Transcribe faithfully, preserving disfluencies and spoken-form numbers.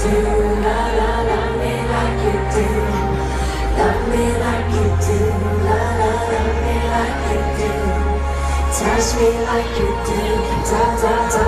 do, la la, love me like you do, love me like you do, la la, love me like you do, touch me like you do, da da da.